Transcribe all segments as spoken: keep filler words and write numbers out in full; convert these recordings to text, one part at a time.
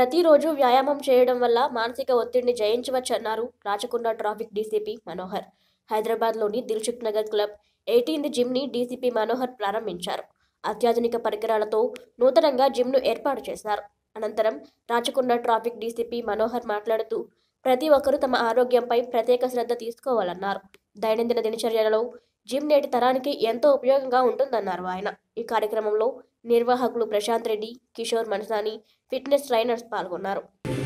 ప్రతిరోజు వ్యాయామం చేయడం వల్ల మానసిక ఒత్తిడిని జయించవచ్చన్నారు రాచకొండ ట్రాఫిక్ డీసీపీ మనోహర్. హైదరాబాద్లోని దిల్సుఖ్ నగర్ క్లబ్ ఎయిటీన్త్ జిమ్ని డీసీపీ మనోహర్ ప్రారంభించారు. అత్యాధునిక పరికరాలతో నూతనంగా జిమ్ను ఏర్పాటు చేశారు. అనంతరం రాచకొండ ట్రాఫిక్ డీసీపీ మనోహర్ మాట్లాడుతూ ప్రతి ఒక్కరూ తమ ఆరోగ్యంపై ప్రత్యేక శ్రద్ధ తీసుకోవాలన్నారు. దైనందిన దినచర్యలలో జిమ్ నేటి తరానికి ఎంతో ఉపయోగంగా ఉంటుందన్నారు ఆయన. ఈ కార్యక్రమంలో నిర్వాహకులు ప్రశాంత్ రెడ్డి, కిషోర్ మనసాని, ఫిట్నెస్ ట్రైనర్స్ పాల్గొన్నారు.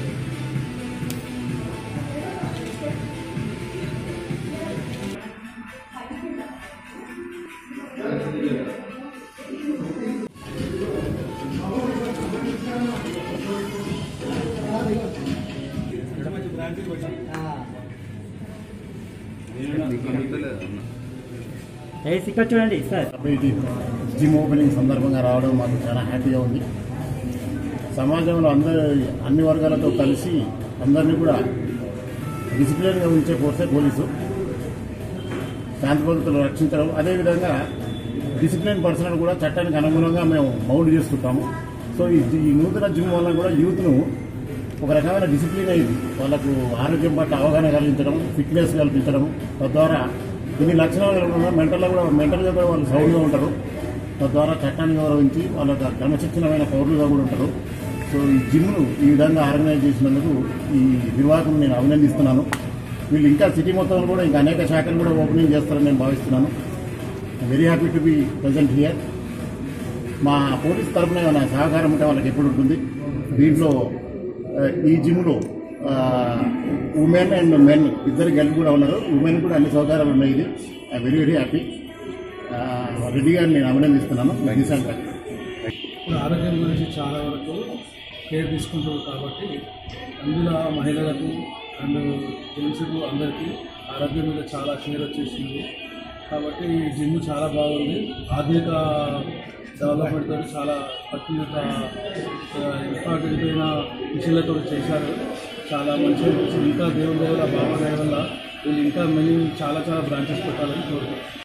చూడండి సార్, జిమ్ ఓపెనింగ్ సందర్భంగా రావడం మాకు చాలా హ్యాపీగా ఉంది. సమాజంలో అందరు అన్ని వర్గాలతో కలిసి అందరినీ కూడా డిసిప్లిన్గా ఉంచే ఫోర్సే పోలీసు. శాంతి భద్రతలు రక్షించడం, అదేవిధంగా డిసిప్లిన్ పర్సన్ కూడా చట్టానికి అనుగుణంగా మేము మౌల్డ్ చేస్తుంటాము. సో ఈ నూతన జిమ్ వల్ల కూడా యూత్ను ఒక రకమైన డిసిప్లిన్ అయింది. వాళ్ళకు ఆరోగ్యం పట్ల అవగాహన కలిగించడం, ఫిట్నెస్ కల్పించడం, తద్వారా ఇన్ని లక్షణాలు మెంటల్గా కూడా మెంటల్గా కూడా వాళ్ళు సౌండ్గా ఉంటారు. తద్వారా చట్టాన్ని గౌరవించి వాళ్ళ క్రమశిక్షణమైన పౌరులుగా కూడా ఉంటారు. సో ఈ జిమ్ను ఈ విధంగా ఆర్గనైజ్ చేసినందుకు ఈ నిర్వాహకులను నేను అభినందిస్తున్నాను. వీళ్ళు ఇంకా సిటీ మొత్తంలో కూడా ఇంకా అనేక శాఖలు కూడా ఓపెనింగ్ చేస్తారని నేను భావిస్తున్నాను. Very happy to be present here. మా పోలీస్ తరఫున ఏమైనా సహకారం ఉంటే వాళ్ళకి ఎప్పుడు ఉంటుంది. దీంట్లో ఈ జిమ్లో ఉమెన్ అండ్ మెన్ ఇద్దరు కలిపి కూడా ఉన్నారు. ఉమెన్ కూడా అన్ని సౌకర్యాలు ఉన్నాయి. ఇది I very very happy. Reddy గారిని నేను అభినందిస్తున్నాను. ఇప్పుడు ఆరోగ్యం గురించి చాలా వరకు కేర్ తీసుకుంటారు కాబట్టి అందులో మహిళలకు అండ్ జెంట్స్కు అందరికీ ఆరోగ్యం మీద చాలా కేర్ వచ్చేసింది. కాబట్టి ఈ జిమ్ చాలా బాగుంది. ఆధునిక డెవలప్మెంట్ తోటి చాలా అత్యున్నత ఇంపార్టెంట్ అయిన మిషన్లతో చేశారు. చాలా మంచి ఇంకా దేవుని దేవుల భావన వల్ల వీళ్ళు ఇంకా మెనీ చాలా చాలా బ్రాంచెస్ పెట్టాలని కోరుకుంటున్నారు.